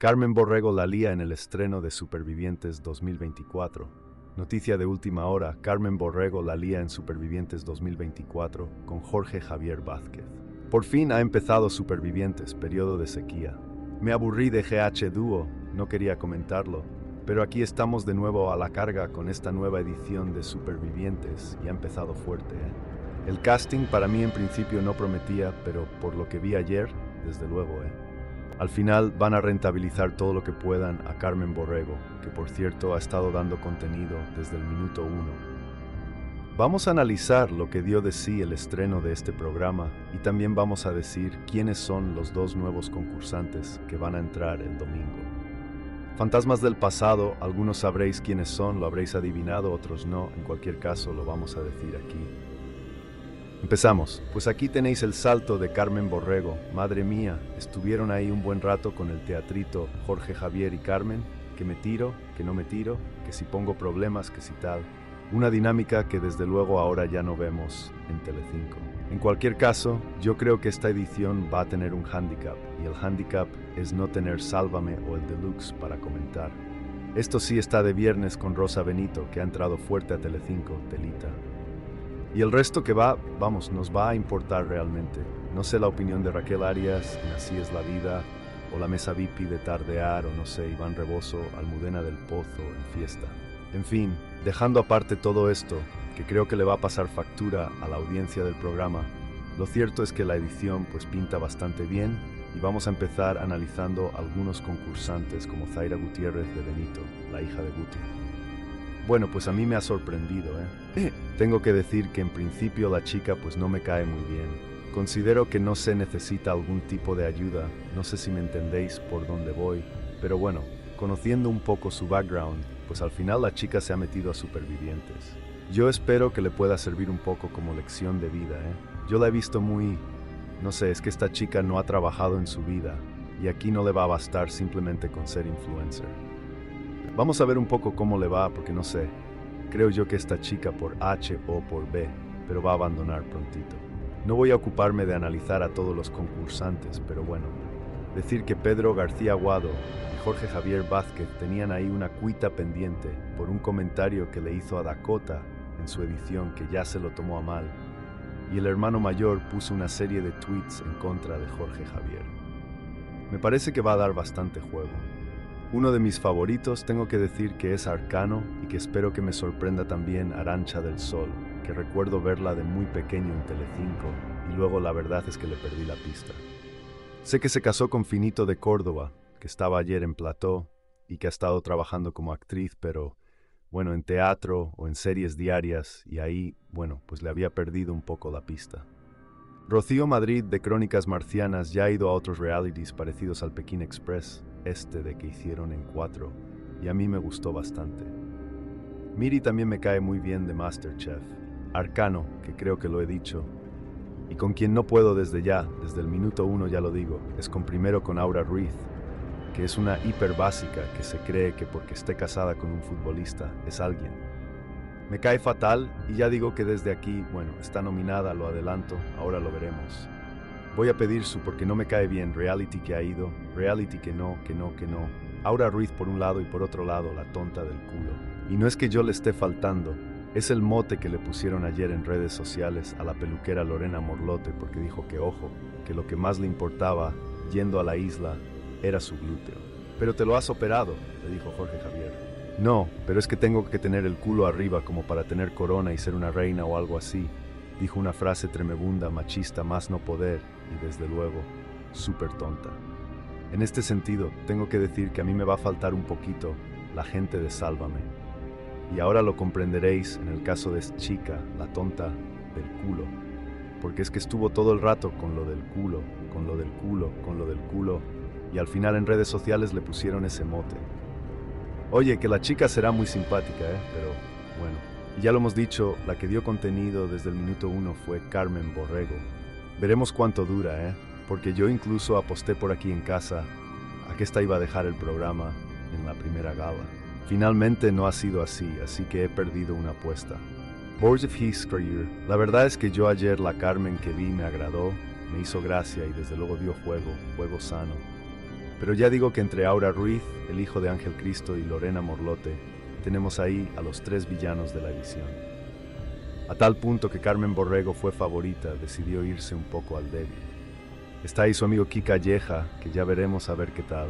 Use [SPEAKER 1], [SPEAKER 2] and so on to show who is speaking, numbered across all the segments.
[SPEAKER 1] Carmen Borrego la lía en el estreno de Supervivientes 2024. Noticia de última hora, Carmen Borrego la lía en Supervivientes 2024 con Jorge Javier Vázquez. Por fin ha empezado Supervivientes, periodo de sequía. Me aburrí de GH Dúo, no quería comentarlo, pero aquí estamos de nuevo a la carga con esta nueva edición de Supervivientes y ha empezado fuerte, ¿eh? El casting para mí en principio no prometía, pero por lo que vi ayer, desde luego, Al final van a rentabilizar todo lo que puedan a Carmen Borrego, que por cierto ha estado dando contenido desde el minuto 1. Vamos a analizar lo que dio de sí el estreno de este programa y también vamos a decir quiénes son los dos nuevos concursantes que van a entrar el domingo. Fantasmas del pasado, algunos sabréis quiénes son, lo habréis adivinado, otros no, en cualquier caso lo vamos a decir aquí. Empezamos, pues aquí tenéis el salto de Carmen Borrego. Madre mía, estuvieron ahí un buen rato con el teatrito Jorge Javier y Carmen, que me tiro, que no me tiro, que si pongo problemas, que si tal. Una dinámica que desde luego ahora ya no vemos en Telecinco. En cualquier caso, yo creo que esta edición va a tener un hándicap, y el hándicap es no tener Sálvame o el Deluxe para comentar. Esto sí está de viernes con Rosa Benito, que ha entrado fuerte a Telecinco, telita. Y el resto que va, vamos, nos va a importar realmente. No sé la opinión de Raquel Arias en Así es la vida, o la mesa VIP de Tardear, o no sé, Iván Rebozo, Almudena del Pozo, en Fiesta. En fin, dejando aparte todo esto, que creo que le va a pasar factura a la audiencia del programa, lo cierto es que la edición pues pinta bastante bien y vamos a empezar analizando algunos concursantes como Zaira Gutiérrez de Benito, la hija de Guti. Bueno, pues a mí me ha sorprendido, Tengo que decir que en principio la chica pues no me cae muy bien. Considero que no se necesita algún tipo de ayuda, no sé si me entendéis por dónde voy, pero bueno, conociendo un poco su background, pues al final la chica se ha metido a Supervivientes. Yo espero que le pueda servir un poco como lección de vida, Yo la he visto muy... no sé, es que esta chica no ha trabajado en su vida, y aquí no le va a bastar simplemente con ser influencer. Vamos a ver un poco cómo le va, porque no sé, creo yo que esta chica por H o por B, pero va a abandonar prontito. No voy a ocuparme de analizar a todos los concursantes, pero bueno, decir que Pedro García Aguado y Jorge Javier Vázquez tenían ahí una cuita pendiente por un comentario que le hizo a Dakota en su edición que ya se lo tomó a mal, y el hermano mayor puso una serie de tweets en contra de Jorge Javier. Me parece que va a dar bastante juego. Uno de mis favoritos tengo que decir que es Arcano y que espero que me sorprenda también Arantxa del Sol, que recuerdo verla de muy pequeño en Telecinco y luego la verdad es que le perdí la pista. Sé que se casó con Finito de Córdoba, que estaba ayer en plató y que ha estado trabajando como actriz, pero bueno, en teatro o en series diarias y ahí, bueno, pues le había perdido un poco la pista. Rocío Madrid de Crónicas Marcianas ya ha ido a otros realities parecidos al Pekín Express, de que hicieron en 4, y a mí me gustó bastante. Miri también me cae muy bien de MasterChef. Arcano, que creo que lo he dicho, y con quien no puedo desde el minuto 1 ya lo digo, es primero con Aura Ruiz, que es una hiper básica que se cree que porque esté casada con un futbolista es alguien. Me cae fatal y ya digo que desde aquí, bueno, está nominada, lo adelanto, ahora lo veremos. Voy a pedir su porque no me cae bien, reality que ha ido, reality que no. Aura Ruiz por un lado y por otro lado la tonta del culo. Y no es que yo le esté faltando, es el mote que le pusieron ayer en redes sociales a la peluquera Lorena Morlote porque dijo que ojo, que lo que más le importaba yendo a la isla era su glúteo. Pero te lo has operado, le dijo Jorge Javier. No, pero es que tengo que tener el culo arriba como para tener corona y ser una reina o algo así. Dijo una frase tremebunda, machista, más no poder, y desde luego, súper tonta. En este sentido, tengo que decir que a mí me va a faltar un poquito la gente de Sálvame. Y ahora lo comprenderéis en el caso de esta chica, la tonta del culo. Porque es que estuvo todo el rato con lo del culo, con lo del culo, con lo del culo, y al final en redes sociales le pusieron ese mote. Oye, que la chica será muy simpática, pero bueno. Y ya lo hemos dicho, la que dio contenido desde el minuto 1 fue Carmen Borrego. Veremos cuánto dura, porque yo incluso aposté por aquí en casa a que esta iba a dejar el programa en la primera gala. Finalmente no ha sido así, así que he perdido una apuesta. Boards of History, la verdad es que yo ayer la Carmen que vi me agradó, me hizo gracia y desde luego dio juego sano. Pero ya digo que entre Aura Ruiz, el hijo de Ángel Cristo, y Lorena Morlote, tenemos ahí a los 3 villanos de la edición. A tal punto que Carmen Borrego fue favorita, decidió irse un poco al débil. Está ahí su amigo Kika Yeja, que ya veremos a ver qué tal.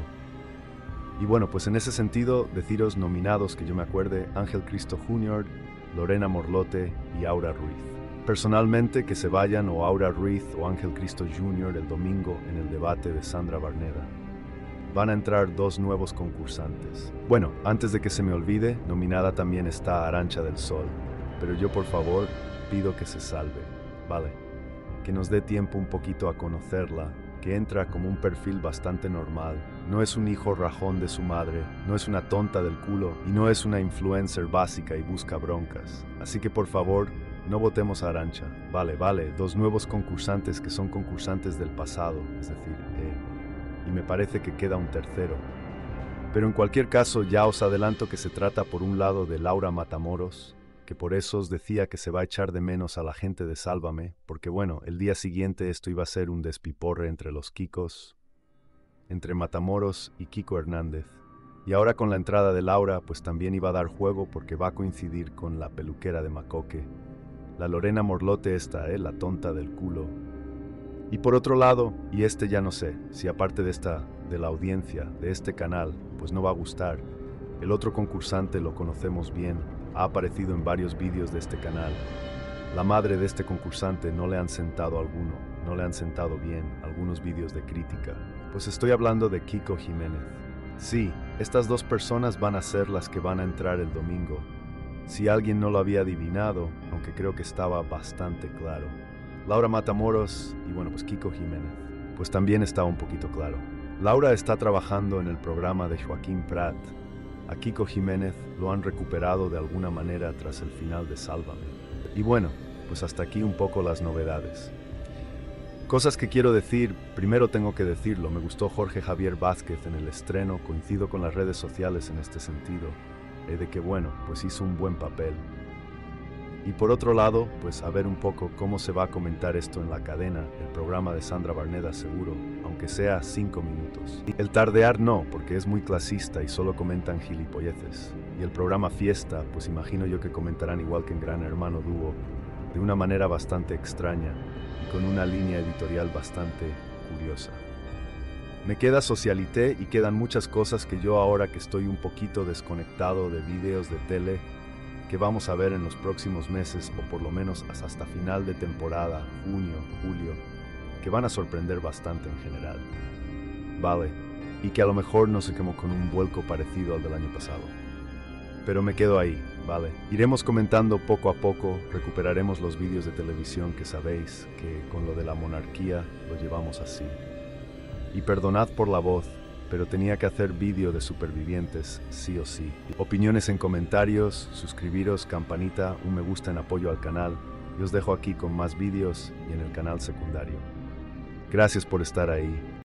[SPEAKER 1] Y bueno, pues en ese sentido, deciros nominados que yo me acuerde: Ángel Cristo Jr., Lorena Morlote y Aura Ruiz. Personalmente, que se vayan o Aura Ruiz o Ángel Cristo Jr. el domingo en el debate de Sandra Barneda. Van a entrar 2 nuevos concursantes. Bueno, antes de que se me olvide, nominada también está Arancha del Sol, pero yo por favor pido que se salve, ¿vale? Que nos dé tiempo un poquito a conocerla, que entra como un perfil bastante normal. No es un hijo rajón de su madre, no es una tonta del culo y no es una influencer básica y busca broncas. Así que por favor, no votemos a Arancha. Vale, 2 nuevos concursantes que son concursantes del pasado, es decir, y me parece que queda un tercero. Pero en cualquier caso, ya os adelanto que se trata por un lado de Laura Matamoros, que por eso os decía que se va a echar de menos a la gente de Sálvame, porque bueno, el día siguiente esto iba a ser un despiporre entre los Kikos, entre Matamoros y Kiko Hernández. Y ahora con la entrada de Laura, pues también iba a dar juego porque va a coincidir con la peluquera de Macoque, la Lorena Morlote esta, la tonta del culo. Y por otro lado, y este ya no sé, si aparte de la audiencia, de este canal, pues no va a gustar, el otro concursante lo conocemos bien, ha aparecido en varios vídeos de este canal. La madre de este concursante no le han sentado alguno, no le han sentado bien algunos vídeos de crítica. Pues estoy hablando de Kiko Jiménez. Sí, estas 2 personas van a ser las que van a entrar el domingo. Si alguien no lo había adivinado, aunque creo que estaba bastante claro. Laura Matamoros y bueno, pues Kiko Jiménez. Pues también estaba un poquito claro. Laura está trabajando en el programa de Joaquín Prat. A Kiko Jiménez lo han recuperado de alguna manera tras el final de Sálvame. Y bueno, pues hasta aquí un poco las novedades. Cosas que quiero decir, primero tengo que decirlo, me gustó Jorge Javier Vázquez en el estreno, coincido con las redes sociales en este sentido, de que bueno, pues hizo un buen papel. Y por otro lado, pues a ver un poco cómo se va a comentar esto en la cadena, el programa de Sandra Barneda seguro, aunque sea 5 minutos. El tardear no, porque es muy clasista y solo comentan gilipolleces. Y el programa Fiesta, pues imagino yo que comentarán igual que en Gran Hermano Dúo, de una manera bastante extraña y con una línea editorial bastante curiosa. Me queda Socialité y quedan muchas cosas que yo ahora que estoy un poquito desconectado de vídeos de tele, que vamos a ver en los próximos meses o por lo menos hasta final de temporada, junio, julio, que van a sorprender bastante en general. Vale, y que a lo mejor no se quemó con un vuelco parecido al del año pasado. Pero me quedo ahí, vale. Iremos comentando poco a poco, recuperaremos los vídeos de televisión que sabéis que con lo de la monarquía lo llevamos así. Y perdonad por la voz, pero tenía que hacer vídeo de supervivientes, sí o sí. Opiniones en comentarios, suscribiros, campanita, un me gusta en apoyo al canal, y os dejo aquí con más vídeos y en el canal secundario. Gracias por estar ahí.